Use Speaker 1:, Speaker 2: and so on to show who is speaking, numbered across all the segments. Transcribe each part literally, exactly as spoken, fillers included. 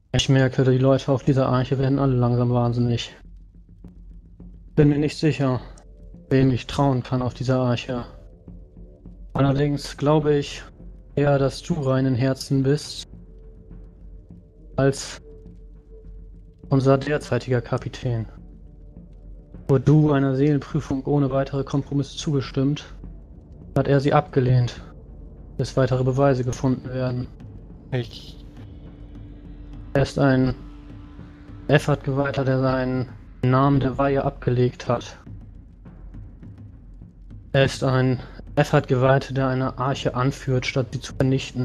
Speaker 1: Ich merke, die Leute auf dieser Arche werden alle langsam wahnsinnig. Bin mir nicht sicher, wem ich trauen kann auf dieser Arche. Allerdings glaube ich eher, dass du reinen Herzen bist, als unser derzeitiger Kapitän. Wurde du einer Seelenprüfung ohne weitere Kompromisse zugestimmt, hat er sie abgelehnt, bis weitere Beweise gefunden werden.
Speaker 2: Ich.
Speaker 1: Er ist ein Effort-Geweihter, der seinen Namen der Weihe abgelegt hat. Er ist ein Effort-Geweihter, der eine Arche anführt, statt sie zu vernichten.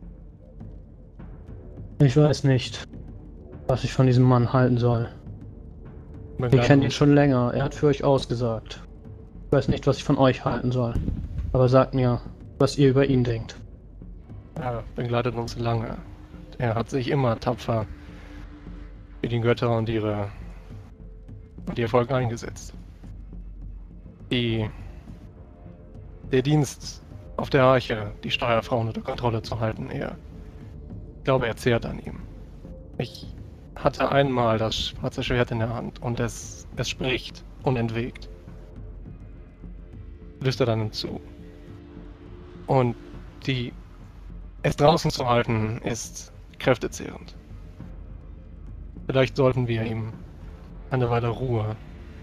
Speaker 1: Ich weiß nicht, was ich von diesem Mann halten soll. Wir kennen ihn schon länger, er hat für euch ausgesagt. Ich weiß nicht, was ich von euch halten soll. Aber sagt mir, was ihr über ihn denkt.
Speaker 2: Er begleitet uns lange. Er hat sich immer tapfer für die Götter und ihre und ihr Volk eingesetzt. Die, der Dienst auf der Arche, die Steuerfrauen unter Kontrolle zu halten, er, ich glaube, er zehrt an ihm. Ich hatte einmal das schwarze Schwert in der Hand und es, es spricht unentwegt. Flüstert einem zu. Und die, es draußen zu halten, ist kräftezehrend. Vielleicht sollten wir ihm eine Weile Ruhe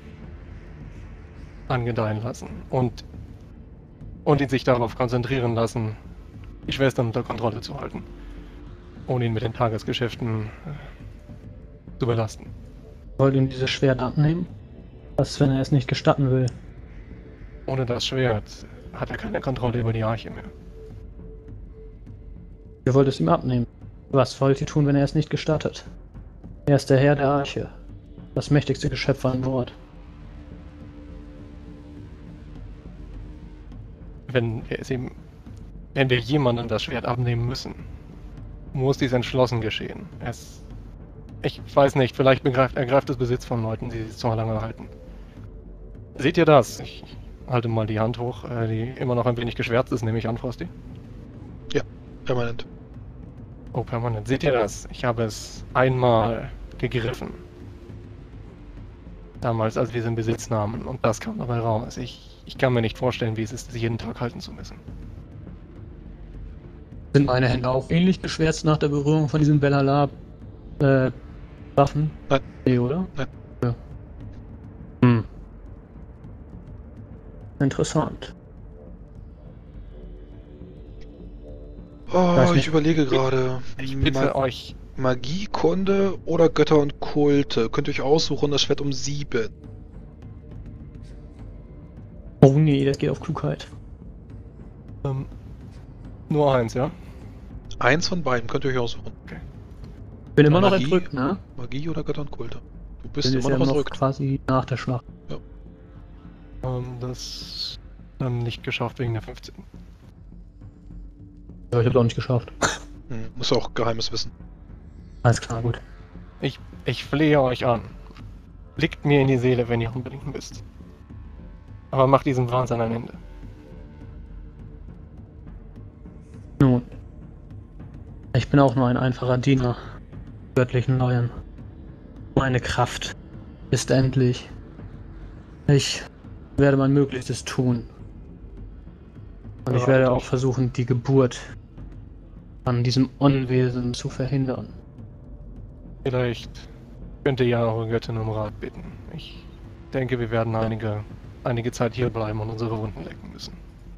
Speaker 2: angedeihen lassen und, und ihn sich darauf konzentrieren lassen, die Schwestern unter Kontrolle zu halten, ohne ihn mit den Tagesgeschäften äh, zu belasten.
Speaker 1: Wollt ihr ihm dieses Schwert abnehmen? Was, wenn er es nicht gestatten will?
Speaker 2: Ohne das Schwert hat er keine Kontrolle über die Arche mehr.
Speaker 1: Ihr wollt es ihm abnehmen. Was wollt ihr tun, wenn er es nicht gestattet? Er ist der Herr der Arche. Das mächtigste Geschöpf an Bord.
Speaker 2: Wenn wir es ihm, wenn wir jemandem das Schwert abnehmen müssen, muss dies entschlossen geschehen. Es, ich weiß nicht, vielleicht begreift, ergreift es Besitz von Leuten, die es zu lange halten. Seht ihr das? Ich halte mal die Hand hoch, äh, die immer noch ein wenig geschwärzt ist, nehme ich an, Frosty.
Speaker 3: Ja, permanent.
Speaker 2: Oh, permanent. Seht ihr das? Ich habe es einmal gegriffen. Damals, als wir es in Besitz nahmen. Und das kam dabei raus. Ich, ich kann mir nicht vorstellen, wie es ist, das jeden Tag halten zu müssen.
Speaker 1: Sind meine Hände auch ähnlich geschwärzt nach der Berührung von diesen Bellala äh, Waffen?
Speaker 3: Nein.
Speaker 1: Nee, oder?
Speaker 3: Nein.
Speaker 1: Ja. Hm. Interessant.
Speaker 3: Oh, ich überlege gerade.
Speaker 2: Ich bitte
Speaker 3: Ma
Speaker 2: euch.
Speaker 3: Magiekunde oder Götter und Kulte? Könnt ihr euch aussuchen, das Schwert um sieben.
Speaker 1: Oh nee, das geht auf Klugheit.
Speaker 2: Ähm, nur eins, ja?
Speaker 3: Eins von beiden könnt ihr euch aussuchen.
Speaker 2: Okay.
Speaker 1: Bin immer noch
Speaker 3: Magie?
Speaker 1: entrückt, ne?
Speaker 3: Magie oder Götter und Kulte? Du bist
Speaker 1: Bin
Speaker 3: immer
Speaker 1: ja
Speaker 3: noch
Speaker 1: noch
Speaker 3: entrückt.
Speaker 1: quasi nach der Schlacht.
Speaker 2: Ähm, das dann nicht geschafft wegen der fünfzehn.
Speaker 1: Ja, ich hab's auch nicht geschafft.
Speaker 3: Hm, muss auch Geheimes wissen.
Speaker 1: Alles klar, gut.
Speaker 2: Ich, ich flehe euch an. Blickt mir in die Seele, wenn ihr unbedingt müsst. Aber macht diesem Wahnsinn ein Ende.
Speaker 1: Nun. Ich bin auch nur ein einfacher Diener göttlichen Neuen. Meine Kraft ist endlich. Ich werde mein Möglichstes tun. Und ich werde auch versuchen, die Geburt an diesem Unwesen zu verhindern.
Speaker 2: Vielleicht könnt ihr ja eure Göttin um Rat bitten. Ich denke, wir werden einige, einige Zeit hier bleiben und unsere Wunden lecken müssen.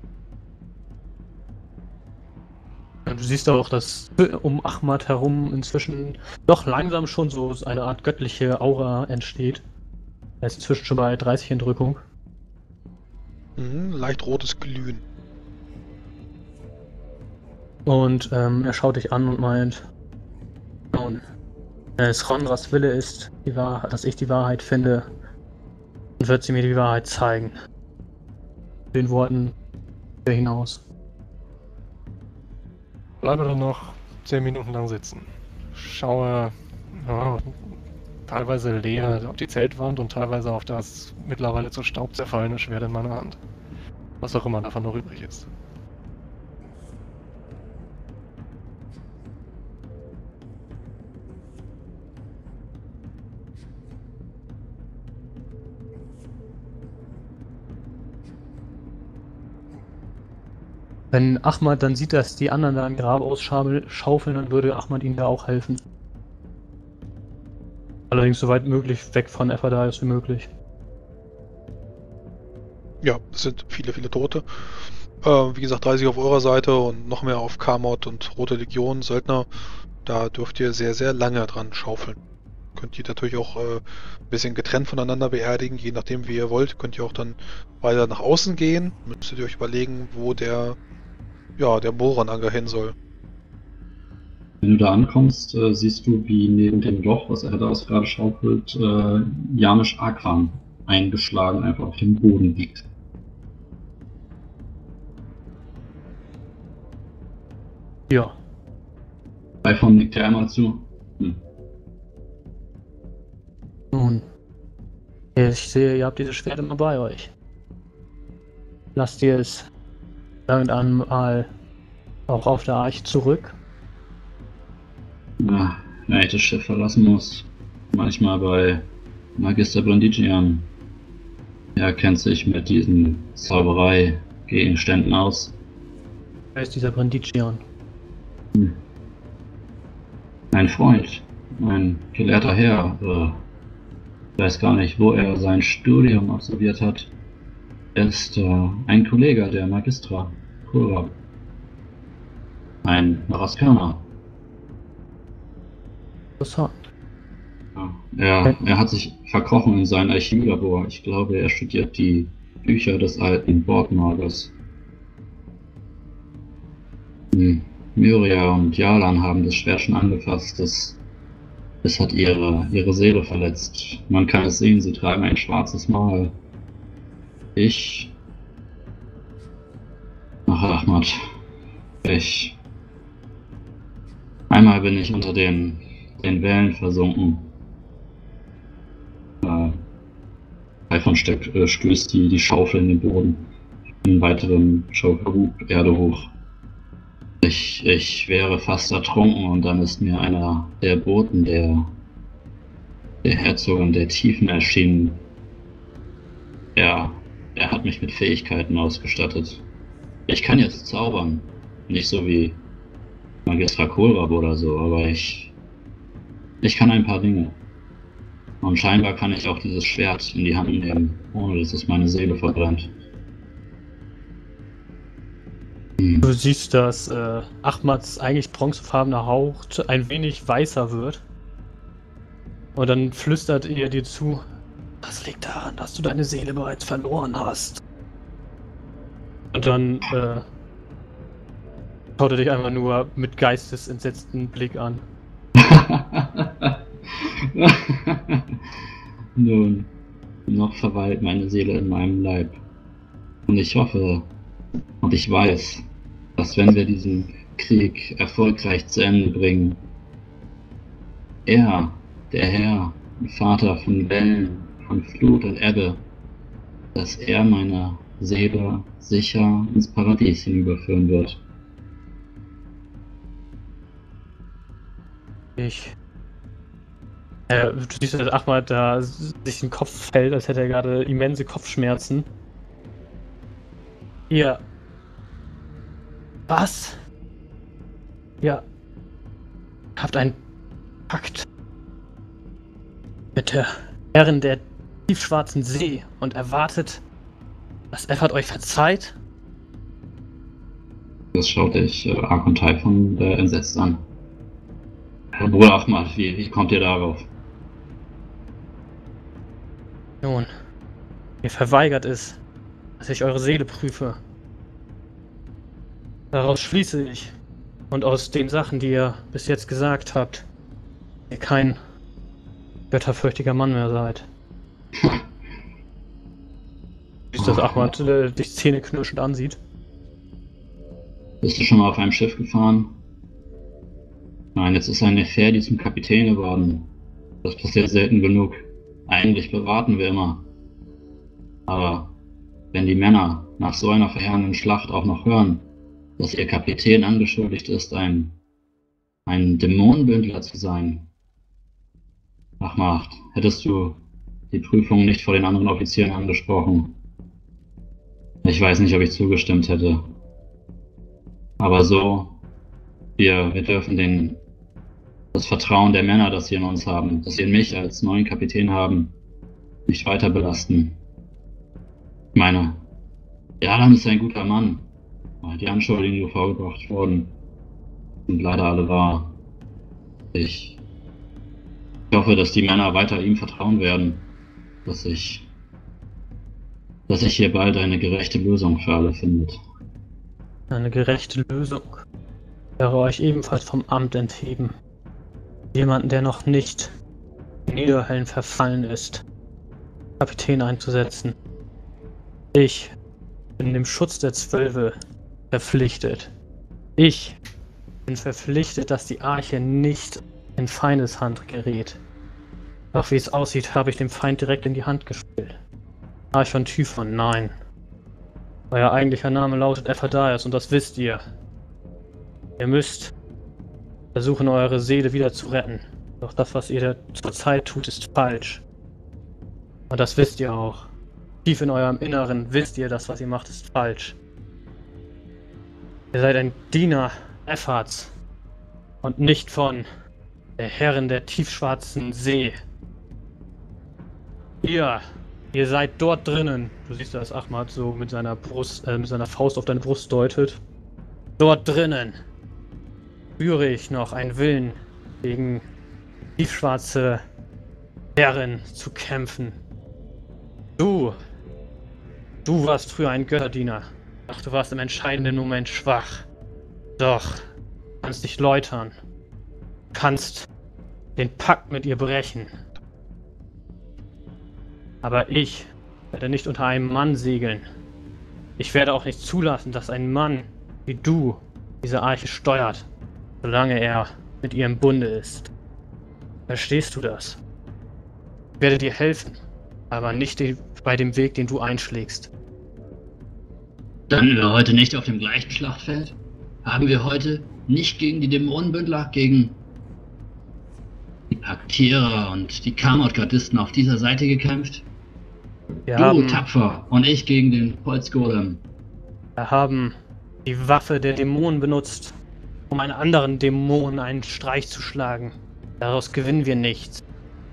Speaker 1: Ja, du siehst auch, dass um Ahmad herum inzwischen doch langsam schon so eine Art göttliche Aura entsteht. Er ist inzwischen schon bei dreißig Entrückung.
Speaker 3: Mhm, leicht rotes Glühen.
Speaker 1: Und ähm, er schaut dich an und meint, nun, wenn es Ronras Wille ist, die Wahrheit, dass ich die Wahrheit finde, dann wird sie mir die Wahrheit zeigen. Mit den Worten hier hinaus.
Speaker 2: Bleibe dann noch zehn Minuten lang sitzen. Schaue ja, teilweise leer auf die Zeltwand und teilweise auf das mittlerweile zu Staub zerfallene Schwert in meiner Hand. Was auch immer davon noch übrig ist.
Speaker 1: Wenn Ahmad dann sieht, dass die anderen da ein Grab ausschaufeln, dann würde Ahmad ihnen da auch helfen. Allerdings so weit möglich weg von Ephadaios wie möglich.
Speaker 3: Ja, es sind viele, viele Tote. Äh, wie gesagt, dreißig auf eurer Seite und noch mehr auf Kamot und Rote Legion, Söldner. Da dürft ihr sehr, sehr lange dran schaufeln. Könnt ihr natürlich auch äh, ein bisschen getrennt voneinander beerdigen, je nachdem wie ihr wollt. Könnt ihr auch dann weiter nach außen gehen. Müsstet ihr euch überlegen, wo der, ja, der Bohrenanger hin soll.
Speaker 4: Wenn du da ankommst, äh, siehst du, wie neben dem Loch, was er da gerade schaufelt, äh, Janisch Akram eingeschlagen einfach auf dem Boden liegt.
Speaker 1: Ja.
Speaker 4: Davon nickt er einmal zu. Hm.
Speaker 1: Nun, ich sehe, ihr habt dieses Schwert immer bei euch. Lasst ihr es irgendwann mal auch auf der Arche zurück?
Speaker 4: Ja, wenn ich das Schiff verlassen muss, manchmal bei Magister Brandigian. Er kennt sich mit diesen Zauberei-Gegenständen aus.
Speaker 1: Wer ist dieser Brandigian?
Speaker 4: Hm. Ein Freund, ein gelehrter Herr. Äh, ich weiß gar nicht, wo er sein Studium absolviert hat. Er ist äh, ein Kollege der Magistra, Kurab. Ein Naraskaner.
Speaker 1: Interessant.
Speaker 4: Ja, er, er hat sich verkrochen in sein Archivlabor. Ich glaube, er studiert die Bücher des alten Bordmagers. Hm. Myria und Jalan haben das Schwert schon angefasst. Das, es hat ihre, ihre Seele verletzt. Man kann es sehen, sie tragen ein schwarzes Mal. Ich... Ach, Ahmad. Ich... Einmal bin ich unter den, den Wellen versunken. Äh, Davon steckt, äh, stößt die, die Schaufel in den Boden. Einen weiteren Schaufelhub Erde hoch. Ich, ich wäre fast ertrunken und dann ist mir einer der Boten der, der Herzogin der Tiefen erschienen. Er, er hat mich mit Fähigkeiten ausgestattet. Ich kann jetzt zaubern. Nicht so wie Magistra Kohlrab oder so, aber ich, ich kann ein paar Dinge. Und scheinbar kann ich auch dieses Schwert in die Hand nehmen, ohne dass es meine Seele verbrennt.
Speaker 1: Du siehst, dass äh, Ahmads eigentlich bronzefarbene Haut ein wenig weißer wird. Und dann flüstert er dir zu: Das liegt daran, dass du deine Seele bereits verloren hast. Und dann äh, schaut er dich einfach nur mit geistesentsetzten Blick an.
Speaker 4: Nun, noch verweilt meine Seele in meinem Leib. Und ich hoffe und ich weiß, dass wenn wir diesen Krieg erfolgreich zu Ende bringen, er, der Herr und Vater von Wellen, von Flut und Ebbe, dass er meine Seele sicher ins Paradies hinüberführen wird.
Speaker 1: Ich... Äh, du siehst, dass Ahmad da sich den Kopf fällt, als hätte er gerade immense Kopfschmerzen. Ihr... Was? Ihr habt einen Pakt mit der Herrin der tiefschwarzen See und erwartet, dass Ephad euch verzeiht?
Speaker 4: Das schaut dich äh, Ark und Typhon äh, entsetzt an. Bruder Ahmad, wie, wie kommt ihr darauf?
Speaker 1: Nun, ihr verweigert es, dass ich eure Seele prüfe. Daraus schließe ich, und aus den Sachen, die ihr bis jetzt gesagt habt, ihr kein götterfürchtiger Mann mehr seid. Siehst du, dass Ahmad äh, dich zähneknirschend ansieht?
Speaker 4: Bist du schon mal auf einem Schiff gefahren? Nein, jetzt ist ein Neferdi zum Kapitän geworden. Das passiert selten genug. Eigentlich beraten wir immer. Aber wenn die Männer nach so einer verheerenden Schlacht auch noch hören, dass ihr Kapitän angeschuldigt ist, ein, ein Dämonenbündler zu sein. Ach Macht, hättest du die Prüfung nicht vor den anderen Offizieren angesprochen. Ich weiß nicht, ob ich zugestimmt hätte. Aber so, wir, wir dürfen den, das Vertrauen der Männer, das sie in uns haben, das sie in mich als neuen Kapitän haben, nicht weiter belasten. Ich meine, Jalan ist ein guter Mann. Die Anschuldigungen, die vorgebracht wurden, sind leider alle wahr. Ich, ich hoffe, dass die Männer weiter ihm vertrauen werden, dass ich, dass sich hier bald eine gerechte Lösung für alle findet.
Speaker 1: Eine gerechte Lösung wäre euch ebenfalls vom Amt entheben. Jemanden, der noch nicht in Niederhöllen verfallen ist, Kapitän einzusetzen. Ich bin dem Schutz der Zwölfe verpflichtet. Ich bin verpflichtet, dass die Arche nicht in Feindeshand gerät. Doch wie es aussieht, habe ich dem Feind direkt in die Hand gespielt. Archon Typhon, nein. Euer eigentlicher Name lautet Ephadaios und das wisst ihr. Ihr müsst versuchen, eure Seele wieder zu retten. Doch das, was ihr zurzeit tut, ist falsch. Und das wisst ihr auch. Tief in eurem Inneren wisst ihr, das, was ihr macht, ist falsch. Ihr seid ein Diener Ephards und nicht von der Herrin der tiefschwarzen See. Ihr, ihr seid dort drinnen. Du siehst, dass Ahmad so mit seiner Brust, äh, mit seiner Faust auf deine Brust deutet. Dort drinnen spüre ich noch einen Willen, gegen tiefschwarze Herrin zu kämpfen. Du, du warst früher ein Götterdiener. Doch du warst im entscheidenden Moment schwach. Doch, du kannst dich läutern. Du kannst den Pakt mit ihr brechen. Aber ich werde nicht unter einem Mann segeln. Ich werde auch nicht zulassen, dass ein Mann wie du diese Arche steuert, solange er mit ihr im Bunde ist. Verstehst du das? Ich werde dir helfen, aber nicht die, bei dem Weg, den du einschlägst.
Speaker 4: Standen wir heute nicht auf dem gleichen Schlachtfeld? Haben wir heute nicht gegen die Dämonenbündler, gegen die Paktierer und die Kamot-Gardisten auf dieser Seite gekämpft?
Speaker 1: Wir
Speaker 4: du,
Speaker 1: haben,
Speaker 4: tapfer, und ich gegen den Holzgolem.
Speaker 1: wir haben die Waffe der Dämonen benutzt, um einen anderen Dämon einen Streich zu schlagen. Daraus gewinnen wir nichts.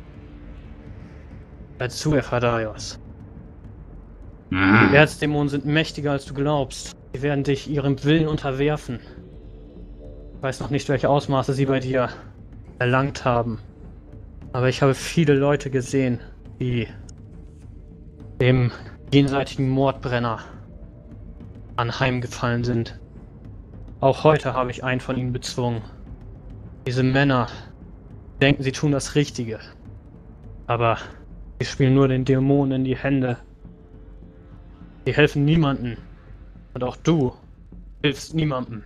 Speaker 1: Dazu, Ephadaios.
Speaker 4: Ah.
Speaker 1: Die Erzdämonen sind mächtiger, als du glaubst. Sie werden dich ihrem Willen unterwerfen. Ich weiß noch nicht, welche Ausmaße sie bei dir erlangt haben. Aber ich habe viele Leute gesehen, die dem jenseitigen Mordbrenner anheimgefallen sind. Auch heute habe ich einen von ihnen bezwungen. Diese Männer denken, sie tun das Richtige. Aber sie spielen nur den Dämonen in die Hände. Sie helfen niemandem. Und auch du hilfst niemandem.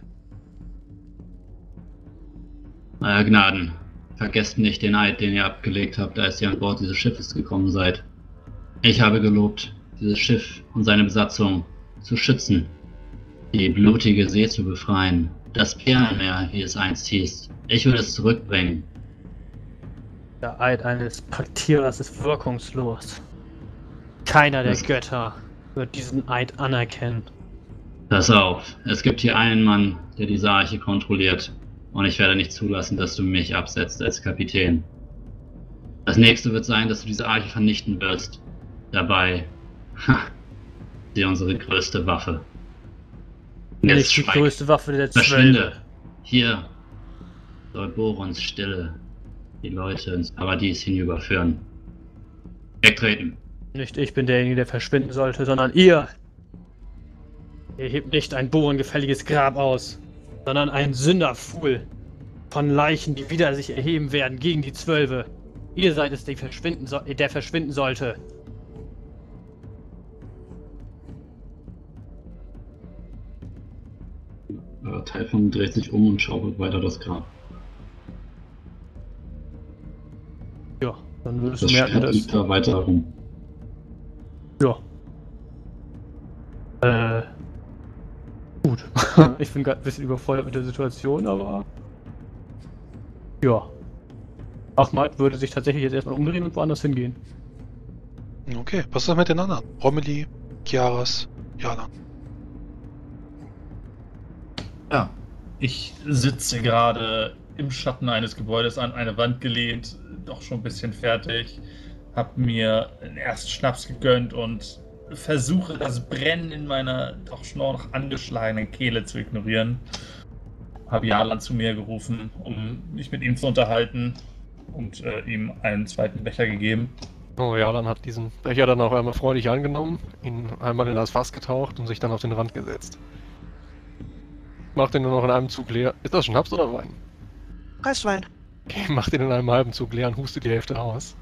Speaker 4: Euer Gnaden, vergesst nicht den Eid, den ihr abgelegt habt, als ihr an Bord dieses Schiffes gekommen seid. Ich habe gelobt, dieses Schiff und seine Besatzung zu schützen, die blutige See zu befreien, das Perlenmeer, wie es einst hieß. Ich will es zurückbringen.
Speaker 1: Der Eid eines Paktierers ist wirkungslos. Keiner der
Speaker 4: Das-
Speaker 1: Götter wird diesen Eid anerkennen.
Speaker 4: Pass auf, es gibt hier einen Mann, der diese Arche kontrolliert. Und ich werde nicht zulassen, dass du mich absetzt als Kapitän. Das nächste wird sein, dass du diese Arche vernichten wirst. Dabei, ha, sie unsere größte Waffe. Und jetzt
Speaker 1: Nicht die
Speaker 4: schweig.
Speaker 1: größte Waffe der
Speaker 4: Verschwinde.
Speaker 1: Zwölfe.
Speaker 4: Hier soll Borons Stille die Leute ins Paradies hinüberführen. Wegtreten.
Speaker 1: Nicht ich bin derjenige, der verschwinden sollte, sondern ihr. Ihr hebt nicht ein bohrengefälliges Grab aus, sondern ein Sünderpfuhl von Leichen, die wieder sich erheben werden gegen die Zwölfe. Ihr seid es, der verschwinden, so der verschwinden sollte.
Speaker 4: Äh, Typhon dreht sich um und schaufelt weiter das Grab.
Speaker 1: Ja, dann würdest
Speaker 4: Das
Speaker 1: du merken,
Speaker 4: Schwert
Speaker 1: dass...
Speaker 4: liegt da weiter rum.
Speaker 1: Ja. Äh... Gut. Ich bin gerade ein bisschen überfordert mit der Situation, aber... Ja. Ahmad würde sich tatsächlich jetzt erstmal umdrehen und woanders hingehen.
Speaker 3: Okay, was ist das mit den anderen? Romilly, Kiaras, Jalan.
Speaker 5: Ja, ich sitze gerade im Schatten eines Gebäudes an eine Wand gelehnt, doch schon ein bisschen fertig. Hab mir einen ersten Schnaps gegönnt und versuche das Brennen in meiner doch schon noch angeschlagenen Kehle zu ignorieren. Habe Jalan zu mir gerufen, um mich mit ihm zu unterhalten und äh, ihm einen zweiten Becher gegeben.
Speaker 2: Oh ja, dann hat diesen Becher dann auch einmal freundlich angenommen, ihn einmal in das Fass getaucht und sich dann auf den Rand gesetzt. Macht den nur noch in einem Zug leer. Ist das Schnaps oder Wein?
Speaker 6: Reiswein.
Speaker 2: Okay, macht den in einem halben Zug leer und hustet die Hälfte aus.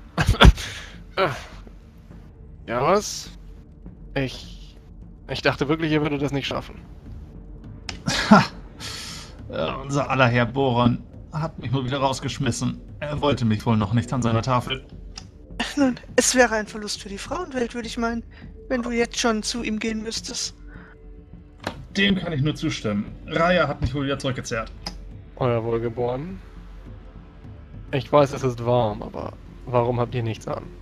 Speaker 2: Ja, was? Ich... Ich dachte wirklich, ihr würdet das nicht schaffen.
Speaker 5: Ha! Äh, unser aller Herr Boron hat mich wohl wieder rausgeschmissen. Er wollte mich wohl noch nicht an seiner Tafel.
Speaker 6: Nun, es wäre ein Verlust für die Frauenwelt, würde ich meinen, wenn du jetzt schon zu ihm gehen müsstest.
Speaker 5: Dem kann ich nur zustimmen. Raya hat mich wohl wieder zurückgezerrt.
Speaker 2: Euer Wohlgeboren. Ich weiß, es ist warm, aber warum habt ihr nichts an?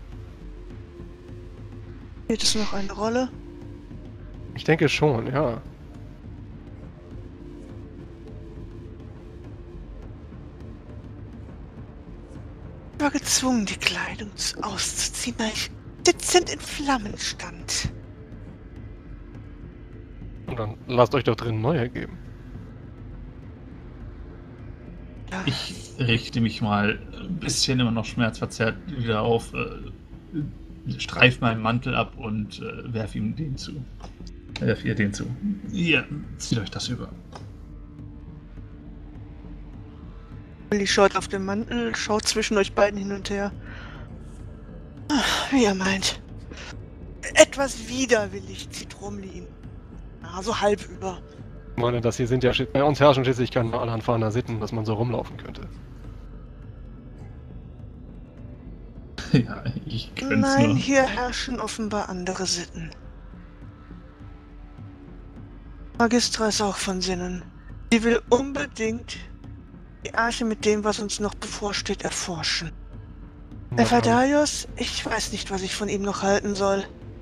Speaker 6: Spielt es noch eine Rolle?
Speaker 2: Ich denke schon, ja.
Speaker 6: Ich war gezwungen, die Kleidung auszuziehen, weil ich dezent in Flammen stand.
Speaker 2: Und dann lasst euch doch drin neue geben.
Speaker 6: Ja,
Speaker 5: Ich richte mich mal ein bisschen immer noch schmerzverzerrt wieder auf, äh, streif meinen Mantel ab und äh, werf ihm den zu. Werf ihr den zu. Ihr zieht euch das über.
Speaker 6: Willi schaut auf den Mantel, schaut zwischen euch beiden hin und her. Ach, wie er meint. Etwas widerwillig zieht Romli ihn. Ja, so halb über.
Speaker 2: Ich meine, das hier sind ja... Bei uns herrschen schließlich keine Allerhandfahrener Sitten, dass man so rumlaufen könnte.
Speaker 5: Ja, ich könnte
Speaker 6: Nein,
Speaker 5: nur.
Speaker 6: hier herrschen offenbar andere Sitten. Magistra ist auch von Sinnen. Sie will unbedingt die Arche mit dem, was uns noch bevorsteht, erforschen. Ephadaios, ich weiß nicht, was ich von ihm noch halten soll.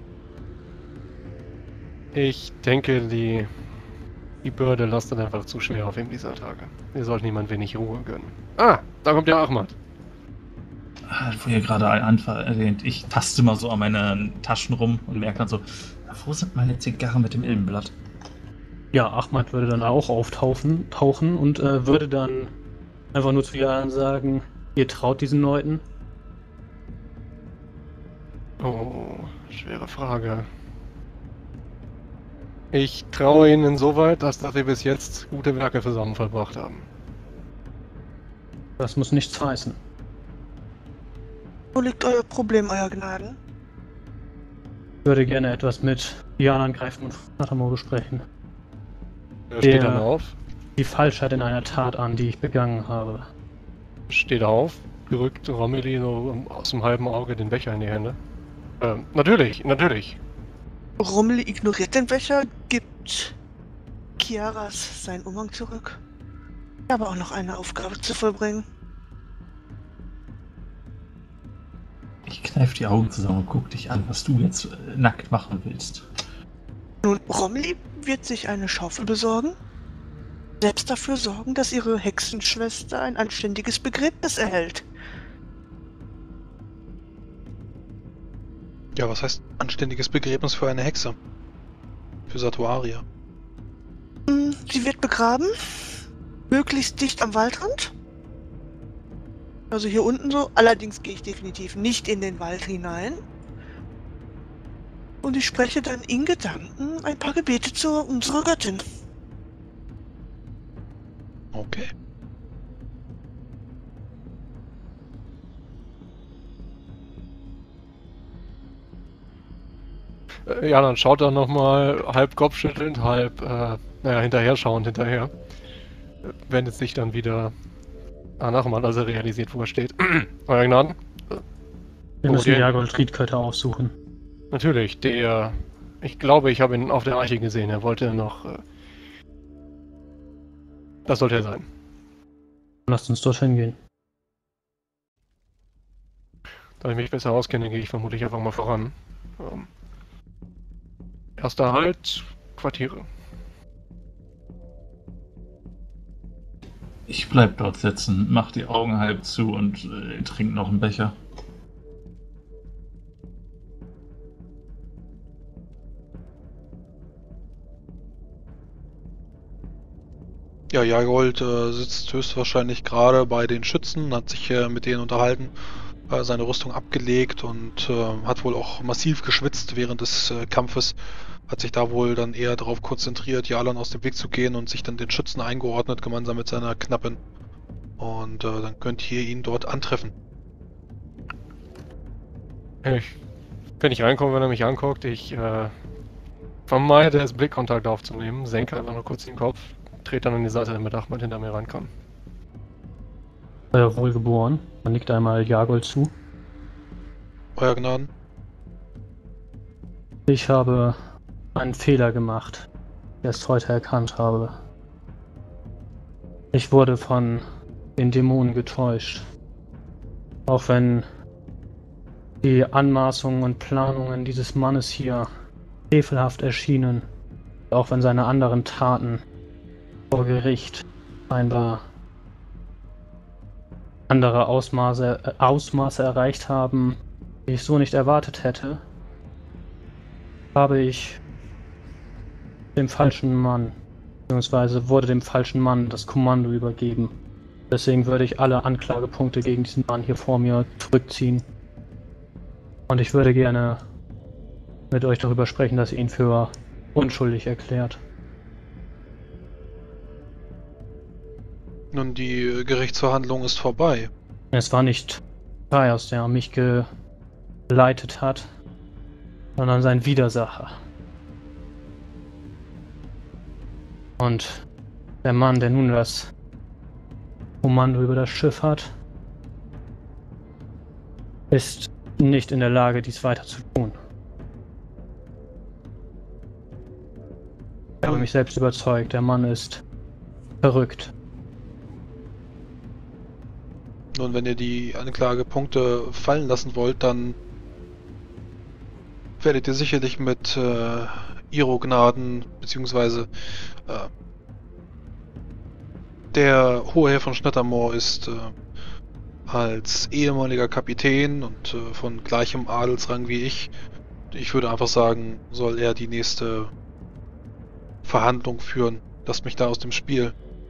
Speaker 2: Ich denke, die... Die Bürde lastet einfach zu schwer auf ihm dieser Tage. Wir sollten ihm ein wenig Ruhe gönnen. Ah, da kommt der Ahmad.
Speaker 5: Wo ihr gerade Anfall erwähnt, ich taste mal so an meinen Taschen rum und merke dann so, wo sind meine Zigarren mit dem Ilmenblatt?
Speaker 1: Ja, Ahmad würde dann auch auftauchen tauchen und äh, würde dann einfach nur zu Jalan sagen, ihr traut diesen Leuten?
Speaker 2: Oh, schwere Frage. Ich traue ihnen insoweit, dass, dass sie bis jetzt gute Werke zusammen vollbracht haben.
Speaker 1: Das muss nichts heißen.
Speaker 6: Wo liegt euer Problem, euer Gnaden?
Speaker 1: Ich würde gerne etwas mit Jalan greifen und Natamo besprechen.
Speaker 2: Er steht
Speaker 1: Der-
Speaker 2: dann auf,
Speaker 1: Die Falschheit in einer Tat an, die ich begangen habe.
Speaker 2: steht auf, drückt Romilly so aus dem halben Auge den Becher in die Hände. Ähm, natürlich, natürlich.
Speaker 6: Rummel ignoriert den Becher, gibt Kiaras seinen Umhang zurück. Ich habe auch noch eine Aufgabe zu vollbringen.
Speaker 5: Ich kneif die Augen zusammen und guck dich an, was du jetzt äh, nackt machen willst.
Speaker 6: Nun, Romilly wird sich eine Schaufel besorgen, selbst dafür sorgen, dass ihre Hexenschwester ein anständiges Begräbnis erhält.
Speaker 3: Ja, was heißt anständiges Begräbnis für eine Hexe? Für Satuaria.
Speaker 6: Hm, Sie wird begraben, möglichst dicht am Waldrand. Also hier unten so. Allerdings gehe ich definitiv nicht in den Wald hinein. Und ich spreche dann in Gedanken ein paar Gebete zu unserer Göttin.
Speaker 3: Okay.
Speaker 2: Äh, ja, dann schaut er nochmal halb kopfschüttelnd, halb, äh, naja, hinterher schauend hinterher. Äh, Wendet sich dann wieder an Ahmad, als er realisiert, wo er steht. Euer Gnaden?
Speaker 1: Wir
Speaker 2: Oh,
Speaker 1: müssen
Speaker 2: der-
Speaker 1: Jagold Riedkötter aufsuchen.
Speaker 2: Natürlich, der... Ich glaube, ich habe ihn auf der Arche gesehen. Er wollte noch... Äh, das sollte er sein.
Speaker 1: Lasst uns dorthin gehen.
Speaker 2: Da ich mich besser auskenne, gehe ich vermutlich einfach mal voran. Ähm, erster Halt, Quartiere.
Speaker 5: Ich bleib dort sitzen, mach die Augen halb zu und äh, trink noch einen Becher.
Speaker 3: Ja, Jagold äh, sitzt höchstwahrscheinlich gerade bei den Schützen, hat sich äh, mit denen unterhalten, äh, seine Rüstung abgelegt und äh, hat wohl auch massiv geschwitzt während des äh, Kampfes. Hat sich da wohl dann eher darauf konzentriert, Jalan aus dem Weg zu gehen und sich dann den Schützen eingeordnet, gemeinsam mit seiner Knappin. Und äh, dann könnt ihr ihn dort antreffen.
Speaker 2: Ich, wenn ich reinkomme, wenn er mich anguckt, ich äh, vermeide es, Blickkontakt aufzunehmen, senke einfach nur kurz den Kopf, trete dann an die Seite, damit Ahmed hinter mir rankommt.
Speaker 1: Euer Wohlgeboren. Man nickt einmal Jagold zu.
Speaker 3: Euer Gnaden.
Speaker 1: Ich habe einen Fehler gemacht, den ich erst heute erkannt habe. Ich wurde von den Dämonen getäuscht. Auch wenn die Anmaßungen und Planungen dieses Mannes hier frevelhaft erschienen, auch wenn seine anderen Taten vor Gericht scheinbar andere Ausmaße, äh, Ausmaße erreicht haben, die ich so nicht erwartet hätte, habe ich dem falschen Mann, beziehungsweise wurde dem falschen Mann das Kommando übergeben. Deswegen würde ich alle Anklagepunkte gegen diesen Mann hier vor mir zurückziehen. Und ich würde gerne mit euch darüber sprechen, dass ihr ihn für unschuldig erklärt.
Speaker 3: Nun, die Gerichtsverhandlung ist vorbei.
Speaker 1: Es war nicht Kaios, der mich geleitet hat, sondern sein Widersacher. Und der Mann, der nun das Kommando über das Schiff hat, ist nicht in der Lage, dies weiter zu tun. Ich habe mich selbst überzeugt, der Mann ist verrückt.
Speaker 3: Nun, wenn ihr die Anklagepunkte fallen lassen wollt, dann werdet ihr sicherlich mit äh, Iro-Gnaden, beziehungsweise äh, der hohe Herr von Schnattermoor ist äh, als ehemaliger Kapitän und äh, von gleichem Adelsrang wie ich. Ich würde einfach sagen, soll er die nächste Verhandlung führen. Lasst mich da aus dem Spiel.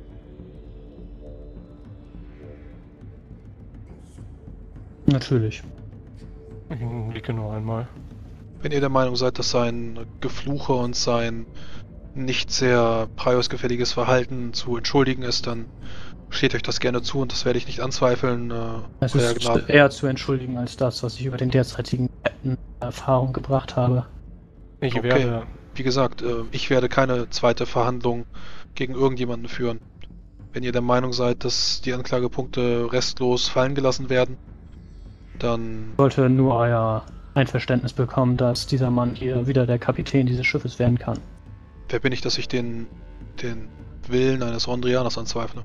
Speaker 1: Natürlich.
Speaker 2: Ich blicke nur einmal.
Speaker 3: Wenn ihr der Meinung seid, dass sein Gefluche und sein nicht sehr preisgefälliges Verhalten zu entschuldigen ist, dann steht euch das gerne zu und das werde ich nicht anzweifeln. Äh,
Speaker 1: Es
Speaker 3: euer
Speaker 1: ist
Speaker 3: Gnaden.
Speaker 1: eher zu entschuldigen als das, was ich über den derzeitigen Captain Erfahrung gebracht habe.
Speaker 2: Ich
Speaker 3: Okay.
Speaker 2: werde...
Speaker 3: Wie gesagt, äh, ich werde keine zweite Verhandlung gegen irgendjemanden führen. Wenn ihr der Meinung seid, dass die Anklagepunkte restlos fallen gelassen werden, dann
Speaker 1: Ich wollte nur euer Einverständnis bekommen, dass dieser Mann hier wieder der Kapitän dieses Schiffes werden kann.
Speaker 3: wer bin ich, dass ich den, den Willen eines Rondrianers anzweifle?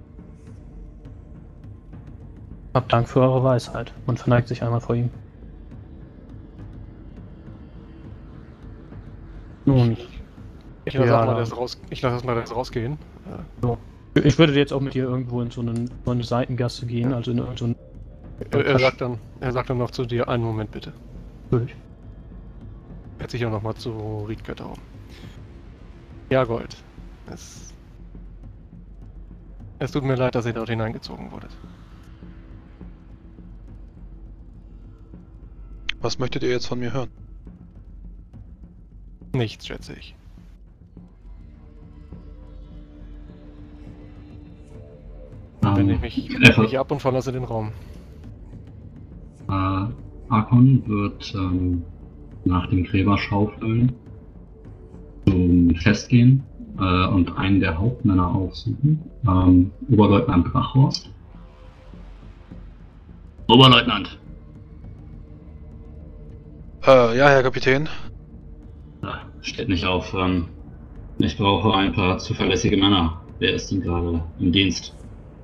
Speaker 1: Hab Dank für eure Weisheit und verneigt sich einmal vor ihm. Nun,
Speaker 2: Ich lasse
Speaker 1: Ja,
Speaker 2: erstmal
Speaker 1: da-
Speaker 2: das, raus, ich lass erst mal das rausgehen. Äh,
Speaker 1: ich würde jetzt auch mit dir irgendwo in so, einen, so eine Seitengasse gehen, also in irgendeinen...
Speaker 2: er, er, sagt dann, er sagt dann noch zu dir, einen Moment bitte.
Speaker 1: Natürlich.
Speaker 2: Hört sich auch nochmal zu Riedgötter um. Ja, Gold. Es, es tut mir leid, dass ihr dort hineingezogen wurdet.
Speaker 3: Was möchtet ihr jetzt von mir hören?
Speaker 2: Nichts, schätze ich.
Speaker 4: Ähm,
Speaker 2: Wenn ich mich,
Speaker 4: er
Speaker 2: wende mich ab und verlasse den Raum.
Speaker 4: Äh, Arkon wird ähm, nach dem Gräberschaufeln zum Fest gehen äh, und einen der Hauptmänner aufsuchen. Ähm, Oberleutnant Brachhorst. Oberleutnant!
Speaker 3: Äh, ja, Herr Kapitän.
Speaker 4: Ah, steht nicht auf. Ähm, ich brauche ein paar zuverlässige Männer. Wer ist denn gerade im Dienst?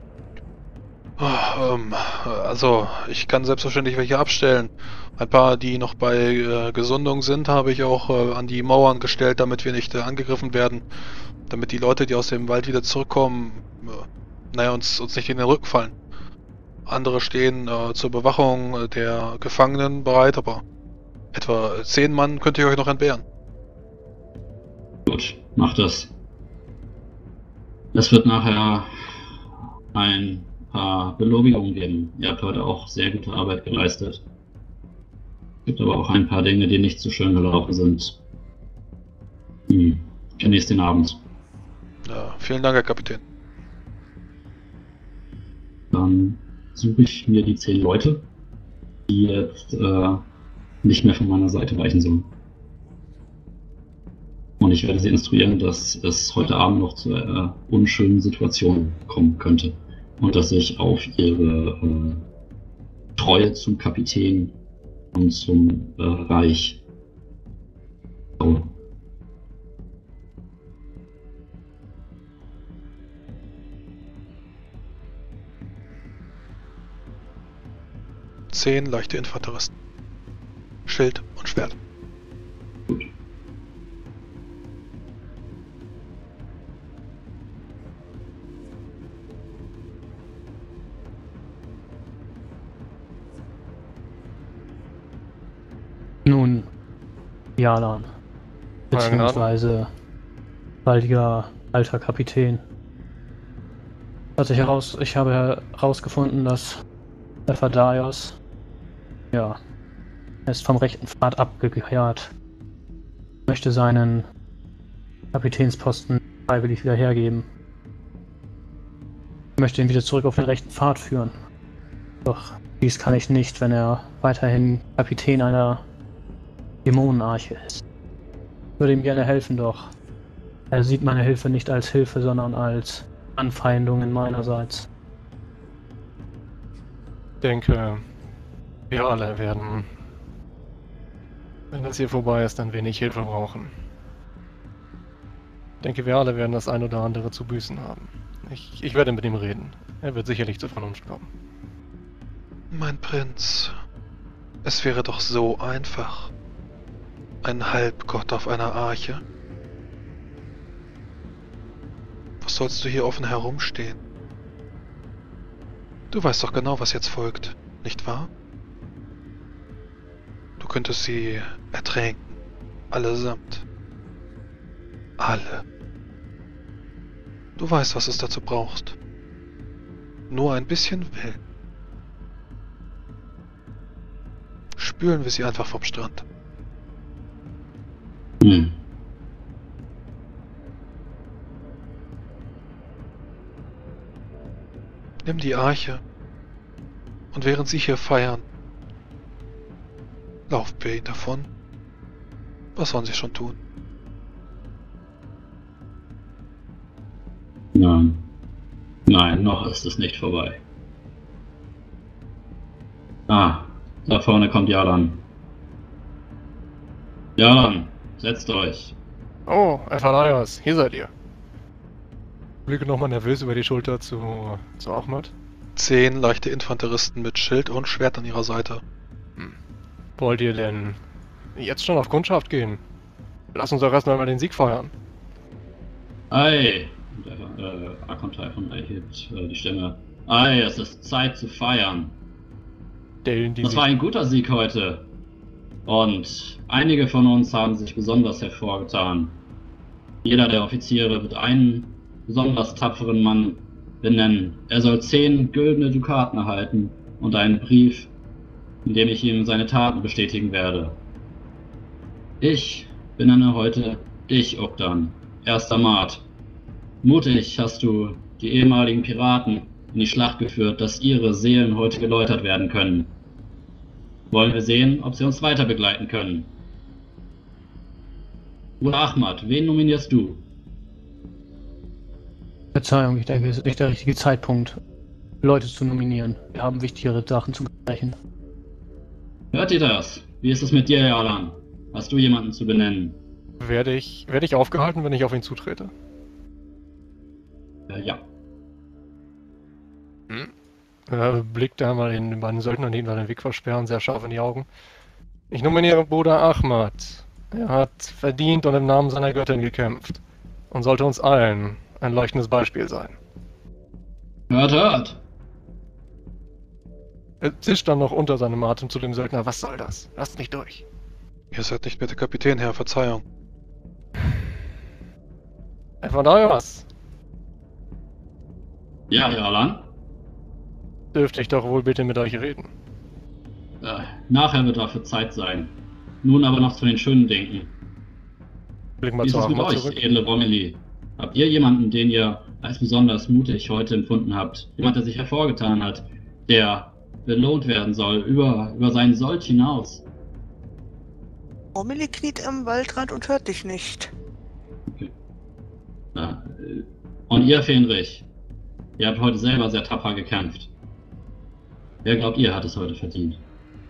Speaker 3: Oh, ähm, also, ich kann selbstverständlich welche abstellen. Ein paar, die noch bei äh, Gesundung sind, habe ich auch äh, an die Mauern gestellt, damit wir nicht äh, angegriffen werden. Damit die Leute, die aus dem Wald wieder zurückkommen, äh, naja, uns, uns nicht in den Rücken fallen. Andere stehen äh, zur Bewachung äh, der Gefangenen bereit, aber etwa zehn Mann könnt ihr euch noch entbehren.
Speaker 4: Gut, macht das. Es wird nachher ein paar Belobigungen geben. Ihr habt heute auch sehr gute Arbeit geleistet. Es gibt aber auch ein paar Dinge, die nicht so schön gelaufen sind. Hm. Genießt den Abend.
Speaker 3: Ja, vielen Dank, Herr Kapitän.
Speaker 4: Dann suche ich mir die zehn Leute, die jetzt äh, nicht mehr von meiner Seite weichen sollen. Und ich werde sie instruieren, dass es heute Abend noch zu äh, unschönen Situationen kommen könnte. Und dass ich auf ihre äh, Treue zum Kapitän und zum äh, Reich schaue.
Speaker 3: Zehn leichte Infanteristen. Schild und Schwert.
Speaker 4: Gut.
Speaker 1: Nun, Jalan. Beziehungsweise baldiger alter Kapitän. Hat sich heraus, ich habe herausgefunden, dass Ephadaios, ja, er ist vom rechten Pfad abgekehrt. Möchte seinen Kapitänsposten freiwillig wieder hergeben. Möchte ihn wieder zurück auf den rechten Pfad führen. Doch dies kann ich nicht, wenn er weiterhin Kapitän einer Dämonenarche ist. Ich würde ihm gerne helfen, doch er sieht meine Hilfe nicht als Hilfe, sondern als Anfeindungen meinerseits.
Speaker 2: Ich denke, wir alle werden, wenn das hier vorbei ist, dann wenig Hilfe brauchen. Ich denke, wir alle werden das ein oder andere zu büßen haben. Ich, ich werde mit ihm reden. Er wird sicherlich zur Vernunft kommen.
Speaker 3: Mein Prinz, es wäre doch so einfach. Ein Halbgott auf einer Arche. Was sollst du hier offen herumstehen? Du weißt doch genau, was jetzt folgt, nicht wahr? Du könntest sie ertränken. Allesamt. Alle. Du weißt, was es dazu brauchst. Nur ein bisschen Willen. Spülen wir sie einfach vom Strand.
Speaker 4: Hm.
Speaker 3: Nimm die Arche und während sie hier feiern, laufen wir ihnen davon. Was sollen sie schon tun?
Speaker 4: Nein. Nein, noch ist es nicht vorbei. Ah, da vorne kommt Jalan. Jalan, setzt euch.
Speaker 2: Oh, Ephadaios, hier seid ihr. Blicke nochmal nervös über die Schulter zu, zu Ahmad.
Speaker 3: Zehn leichte Infanteristen mit Schild und Schwert an ihrer Seite.
Speaker 2: Hm. Wollt ihr denn jetzt schon auf Kundschaft gehen? Lass uns doch erstmal mal den Sieg feiern.
Speaker 4: Ei! Und der äh, Akontai von Ei hebt äh, die Stimme. Ei, es ist Zeit zu feiern.
Speaker 2: Dellen, die
Speaker 4: Das war ein guter Sieg heute. Und einige von uns haben sich besonders hervorgetan. Jeder der Offiziere wird einen besonders tapferen Mann benennen. Er soll zehn güldene Dukaten erhalten und einen Brief, in dem ich ihm seine Taten bestätigen werde. Ich benenne heute dich, Ogdan, erster Mart. Mutig hast du die ehemaligen Piraten in die Schlacht geführt, dass ihre Seelen heute geläutert werden können. Wollen wir sehen, ob sie uns weiter begleiten können. Bruder Ahmad, wen nominierst du?
Speaker 1: Verzeihung, ich denke, es ist nicht der richtige Zeitpunkt, Leute zu nominieren. Wir haben wichtigere Sachen zu besprechen.
Speaker 4: Hört ihr das? Wie ist es mit dir, Jalan? Hast du jemanden zu benennen?
Speaker 2: Werde ich, werde ich aufgehalten, wenn ich auf ihn zutrete?
Speaker 4: Äh, ja.
Speaker 2: Hm. Er blickt da mal den beiden Söldnern, die ihn den Weg versperren, sehr scharf in die Augen. Ich nominiere Bruder Ahmad. Er hat verdient und im Namen seiner Göttin gekämpft. Und sollte uns allen ein leuchtendes Beispiel sein.
Speaker 4: Hört, hört!
Speaker 2: Er zischt dann noch unter seinem Atem zu dem Söldner. Was soll das? Lasst mich durch.
Speaker 3: Ihr seid nicht mehr der Kapitän, Herr. Verzeihung.
Speaker 2: Einfach da was.
Speaker 4: Ja, Jalan.
Speaker 2: Dürfte ich doch wohl bitte mit euch reden.
Speaker 4: Äh, nachher wird dafür Zeit sein. Nun aber noch zu den schönen Dingen.
Speaker 2: Blick
Speaker 4: Wie
Speaker 2: mal
Speaker 4: ist
Speaker 2: zu
Speaker 4: es mit
Speaker 2: Ahmad
Speaker 4: euch,
Speaker 2: zurück.
Speaker 4: edle Romilly? Habt ihr jemanden, den ihr als besonders mutig heute empfunden habt? Jemand, der sich hervorgetan hat, der belohnt werden soll, über, über seinen Sold hinaus?
Speaker 6: Romilly kniet am Waldrand und hört dich nicht.
Speaker 4: Ja, äh, und ihr, Fenrich, ihr habt heute selber sehr tapfer gekämpft. Wer glaubt ihr, hat es heute verdient?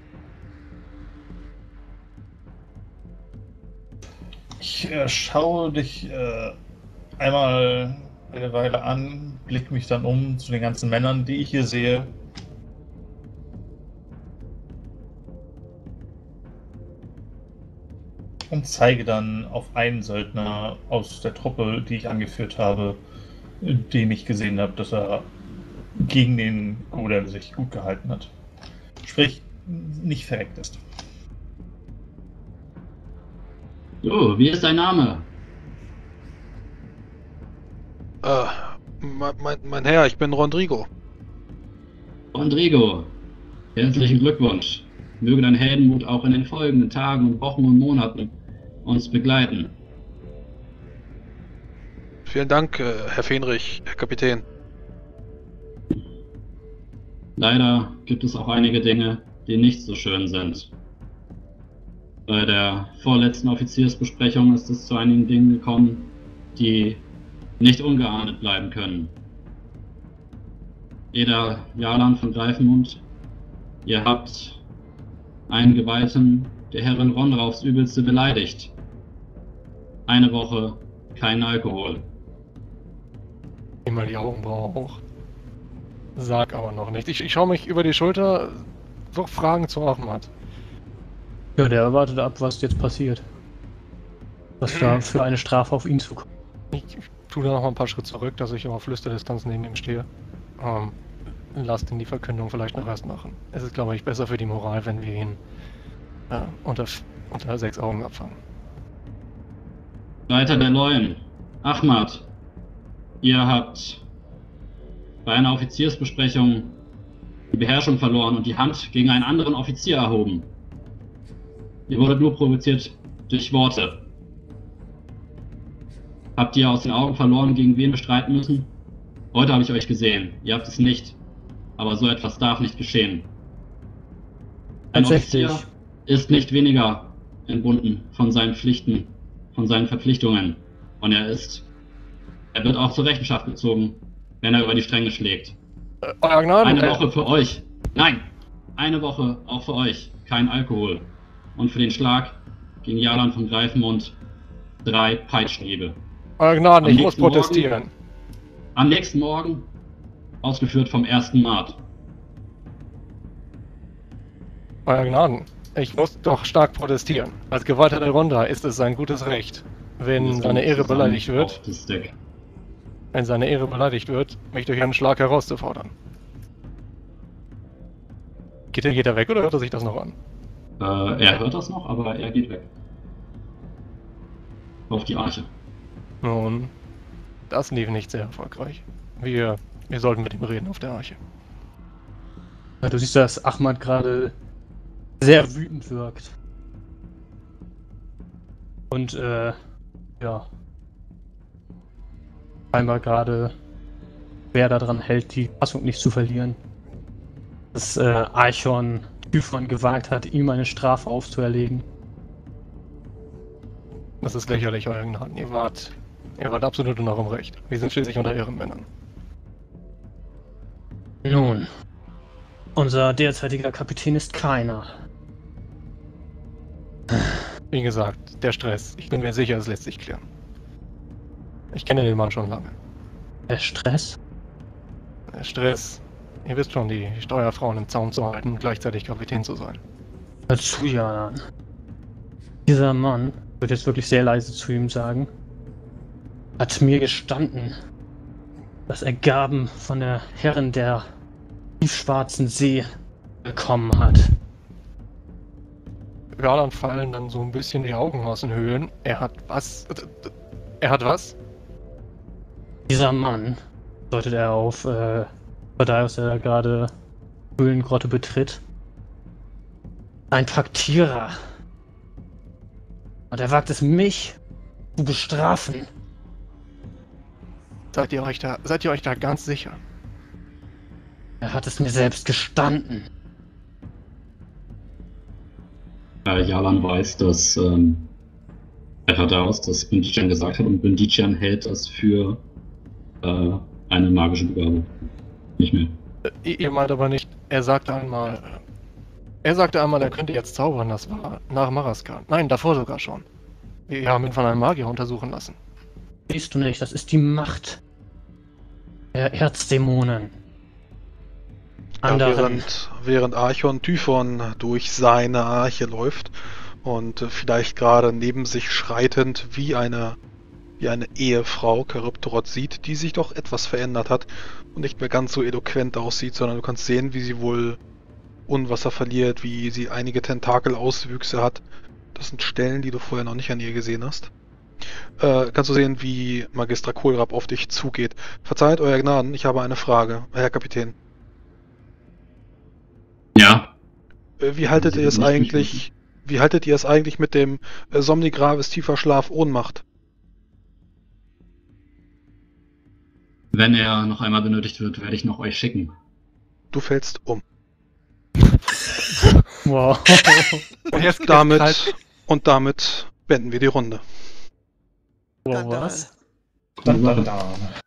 Speaker 5: Ich äh, schaue dich äh, einmal eine Weile an, blicke mich dann um zu den ganzen Männern, die ich hier sehe. Und zeige dann auf einen Söldner aus der Truppe, die ich angeführt habe, den ich gesehen habe, dass er gegen den Godel sich gut gehalten hat. Sprich, nicht verreckt ist.
Speaker 4: So, wie ist dein Name?
Speaker 3: Äh, mein, mein, mein Herr, ich bin Rodrigo.
Speaker 4: Rodrigo, herzlichen Glückwunsch. Möge dein Heldenmut auch in den folgenden Tagen und Wochen und Monaten uns begleiten.
Speaker 3: Vielen Dank, äh, Herr Fenrich, Herr Kapitän.
Speaker 4: Leider gibt es auch einige Dinge, die nicht so schön sind. Bei der vorletzten Offiziersbesprechung ist es zu einigen Dingen gekommen, die nicht ungeahndet bleiben können. Jeder Jalan von Greifenmund, ihr habt einen Geweihten der Herrin Rondra aufs Übelste beleidigt. Eine Woche kein Alkohol.
Speaker 2: Nimm mal die Augenbrauen hoch. Sag aber noch nicht. Ich, ich schaue mich über die Schulter. Doch Fragen zu Ahmad.
Speaker 1: Ja, der erwartet ab, was jetzt passiert. Was da für eine Strafe auf ihn zukommt.
Speaker 2: Ich, ich tue da noch mal ein paar Schritte zurück, dass ich auf Flüsterdistanz neben ihm stehe. Ähm, lasst ihn die Verkündung vielleicht noch erst machen. Es ist, glaube ich, besser für die Moral, wenn wir ihn äh, unter, unter sechs Augen abfangen.
Speaker 4: Leiter der Leuen, Ahmad, ihr habt bei einer Offiziersbesprechung die Beherrschung verloren und die Hand gegen einen anderen Offizier erhoben. Ihr wurdet nur provoziert durch Worte. Habt ihr aus den Augen verloren, gegen wen wir streiten müssen? Heute habe ich euch gesehen. Ihr habt es nicht. Aber so etwas darf nicht geschehen. Ein
Speaker 1: Tatsächlich.
Speaker 4: Offizier ist nicht weniger entbunden von seinen Pflichten, von seinen Verpflichtungen. Und er ist... Er wird auch zur Rechenschaft gezogen, wenn er über die Stränge schlägt.
Speaker 2: Äh, euer Gnaden,
Speaker 4: Eine
Speaker 2: äh,
Speaker 4: Woche für euch. Nein! Eine Woche auch für euch. Kein Alkohol. Und für den Schlag gegen Jalan von Greifenmund drei Peitschenhiebe.
Speaker 2: Euer Gnaden,
Speaker 4: Am
Speaker 2: ich muss
Speaker 4: nächsten Morgen-
Speaker 2: protestieren.
Speaker 4: Am nächsten Morgen ausgeführt vom ersten Mart.
Speaker 2: Euer Gnaden, ich muss doch stark protestieren. Als Geweihter der Ronda ist es sein gutes Recht, wenn seine Ehre beleidigt wird,
Speaker 4: Auf das Deck.
Speaker 2: wenn seine Ehre beleidigt wird, mich durch einen Schlag herauszufordern. Geht er, geht er weg oder hört er sich das noch an?
Speaker 4: Äh, er hört das noch, aber er geht weg. Auf die Arche.
Speaker 2: Nun, das lief nicht sehr erfolgreich. Wir, wir sollten mit ihm reden auf der Arche.
Speaker 1: Ja, du siehst, dass Ahmad gerade sehr wütend wirkt. Und, äh, ja. Scheinbar gerade wer daran hält, die Fassung nicht zu verlieren. Dass äh, Archon Typhon gewagt hat, ihm eine Strafe aufzuerlegen.
Speaker 2: Das ist lächerlich, euer Gnaden. Ihr wart, ihr wart absolut in eurem Recht. Wir sind schließlich unter Ehrenmännern.
Speaker 1: Nun, unser derzeitiger Kapitän ist keiner.
Speaker 2: Wie gesagt, der Stress. Ich bin mir sicher, es lässt sich klären. Ich kenne den Mann schon lange.
Speaker 1: Der Stress?
Speaker 2: Der Stress. Ihr wisst schon, die Steuerfrauen im Zaum zu halten und gleichzeitig Kapitän zu sein.
Speaker 1: Hör zu, Jalan. Dieser Mann, ich würde jetzt wirklich sehr leise zu ihm sagen, hat mir gestanden, das Ergaben von der Herrin der tiefschwarzen See bekommen hat.
Speaker 2: Galan fallen dann so ein bisschen die Augen aus den Höhlen. Er hat was? Er hat was?
Speaker 1: Dieser Mann, deutet er auf äh, Badaeus, der gerade Höhlengrotte betritt, ein Paktierer. Und er wagt es, mich zu bestrafen.
Speaker 2: Seid ihr euch da, seid ihr euch da ganz sicher?
Speaker 1: Er hat es mir selbst gestanden.
Speaker 4: Äh, Jalan weiß, dass ähm, er hat aus, dass Bundichan gesagt hat, und Bundichan hält das für äh, eine magische Begabung. Nicht mehr.
Speaker 2: Äh, ihr meint aber nicht, er sagte einmal, er sagte einmal, er könnte jetzt zaubern, das war nach Maraskan. Nein, davor sogar schon. Wir haben ihn von einem Magier untersuchen lassen.
Speaker 1: Siehst du nicht, das ist die Macht der Erzdämonen.
Speaker 3: Ja,
Speaker 1: Anderen.
Speaker 3: während, während Archon Typhon durch seine Arche läuft und äh, vielleicht gerade neben sich schreitend wie eine, wie eine Ehefrau Charybdorot sieht, die sich doch etwas verändert hat und nicht mehr ganz so eloquent aussieht, sondern du kannst sehen, wie sie wohl Unwasser verliert, wie sie einige Tentakelauswüchse hat. Das sind Stellen, die du vorher noch nicht an ihr gesehen hast. Äh, kannst du sehen, wie Magistra Kohlrapp auf dich zugeht. Verzeiht, euer Gnaden, ich habe eine Frage, Herr Kapitän.
Speaker 4: Ja.
Speaker 3: Äh, Wie haltet
Speaker 4: Sie
Speaker 3: ihr es
Speaker 4: nicht
Speaker 3: eigentlich, wie haltet ihr es eigentlich mit dem äh, Somni Gravis tiefer Schlaf Ohnmacht?
Speaker 4: Wenn er noch einmal benötigt wird, werde ich noch euch schicken.
Speaker 3: Du fällst um.
Speaker 1: Wow.
Speaker 2: Und jetzt geht
Speaker 3: Damit
Speaker 2: es kalt.
Speaker 3: und damit beenden wir die Runde.
Speaker 1: wow
Speaker 6: Skandal.
Speaker 1: was?
Speaker 5: Da, da, da.